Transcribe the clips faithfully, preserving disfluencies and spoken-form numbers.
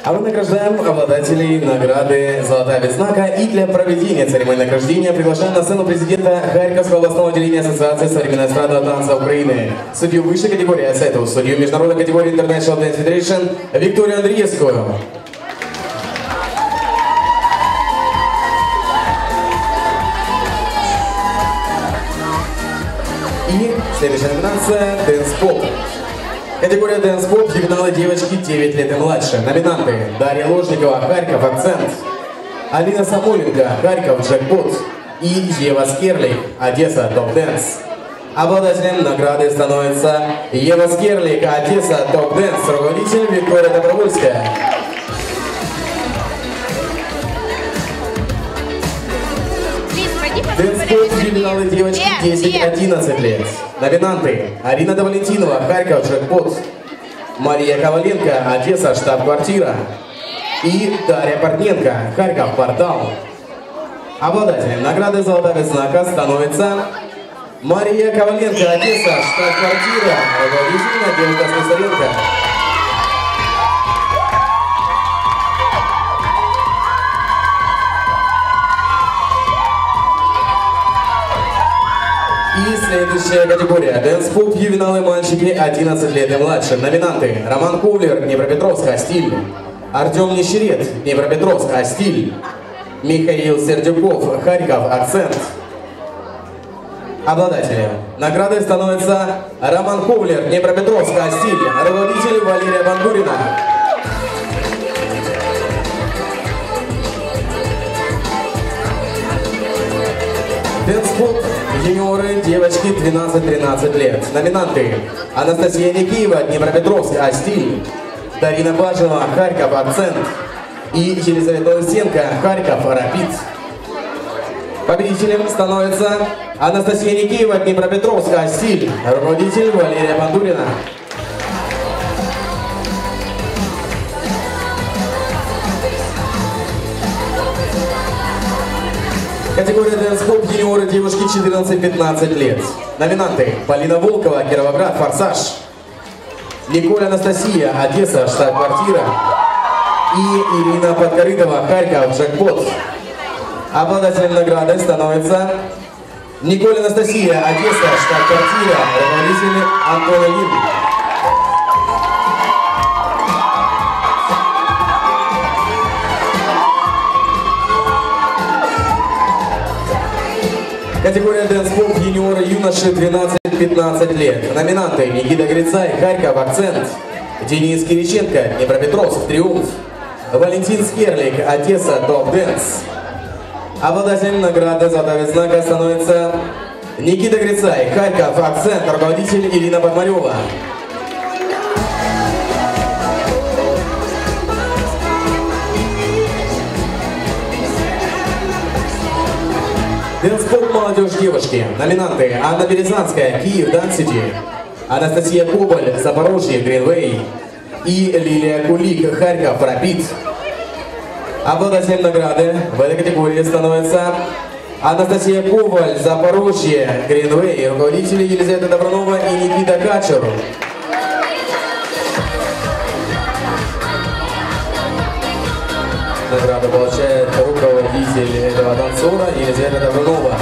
А мы награждаем обладателей награды «Золотая ведзнака». И для проведения церемонии награждения приглашаем на сцену президента Харьковского областного отделения Ассоциации современного эстрадного танца Украины, судью высшей категории АСЭТУ, судью международной категории International Dance Federation Викторию Андреевскую. И следующая номинация – Dance Pop. Категория Dance Pop, ювеналы девочки девять лет и младше. Номинанты: Дарья Ложникова, Харьков, Акцент; Алина Самойленко, Харьков, Джекпот; и Ева Скерлик, Одесса, Топ Дэнс. Обладателем награды становится Ева Скерлик, Одесса, Топ Дэнс, руководитель Виктория Добровольская. Дэнс-поп, ювеналы девочки десять-одиннадцать лет. Номинанты: Арина Довалентинова, Харьков, Джекпот; Мария Коваленко, Одесса, штаб-квартира; и Дарья Портненко, Харьков, Портал. Обладателем награды «Золотая ведзнака» становится Мария Коваленко, Одесса, штаб-квартира, руководитель Надежда Слесаренко. И следующая категория – Dance Pop, ювеналы мальчики одиннадцать лет и младше. Номинанты: Роман Ковлер, Днепропетровск, Астиль; Артем Нищерет, Днепропетровск, Астиль; Михаил Сердюков, Харьков, Акцент. Обладателем награды становится Роман Ковлер, Днепропетровск, Астиль, руководитель Валерия Бандурина. Dance Pop, юниоры, девочки двенадцать-тринадцать лет. Номинанты: Анастасия Никиева, Днепропетровск, Астиль; Дарина Бажева, Харьков, Акцент; и Елизавета Лысенко, Харьков, Рапид. Победителем становится Анастасия Никиева, Днепропетровск, Астиль, руководитель Валерия Бандурина. Категория Dance Pop, юниоры, девушки четырнадцать-пятнадцать лет. Номинанты: Полина Волкова, Кировоград, Форсаж; Николь Анастасия, Одесса, штаб-квартира; и Ирина Подкорытова, Харьков, Джекпот. Обладателем награды становится Николь Анастасия, Одесса, штаб-квартира, руководитель Антон Ильин. Категория Dance Pop, юниоры, юноши двенадцать-пятнадцать лет. Номинанты: Никита Грицай, Харьков, Акцент; Денис Кириченко, Днепропетровск, Триумф; Валентин Скерлик, Одесса, Топ Дэнс. Обладателем награды «Золотая ведзнака» становится Никита Грицай, Харьков, Акцент, руководитель Ирина Подмарева. Dance Pop, молодежь, девушки. Номинанты: Анна Березанская, Киев, Дансити; Анастасия Коболь, Запорожье, Гринвей; и Лилия Кулик, Харьков, Рапид. Обладателем награды в этой категории становится Анастасия Коваль, Запорожье, Гринвей, руководители Елизавета Добронова и Никита Качур. Награду получает руководитель этого танцора Елизавета Добронова.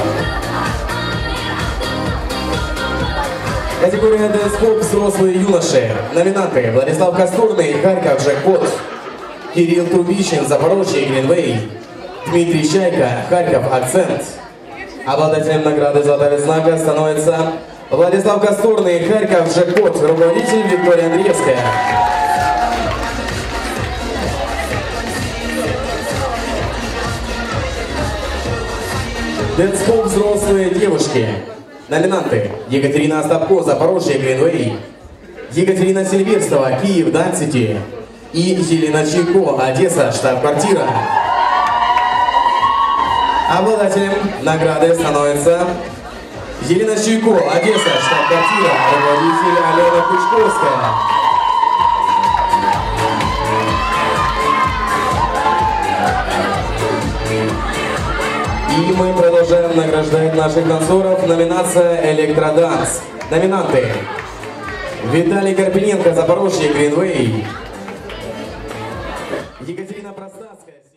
Категория Dance Pop, взрослые юноши. Номинанты: Владислав Костурный, Харьков, Джекпот; Кирилл Трубичин, Запорожье, Гринвей; Дмитрий Чайка, Харьков, Акцент. Обладателем награды «Золотая ведзнака» становится Владислав Костурный, Харьков, Джекпот, руководитель Виктория Андреевская. Dance Pop, взрослые девушки. Номинанты: Екатерина Остапко, Запорожье, Гринвей; Екатерина Сильверстова, Киев, Дансити; и Елена Чайко, Одесса, штаб-квартира. Обладателем награды становится Елена Чайко, Одесса, штаб-квартира, руководитель Алена Кучковская. И мы продолжаем награждать наших танцоров. Номинация «Электроданс». Номинанты: Виталий Карпиненко, Запорожье, Гринвей; Екатерина Простанская.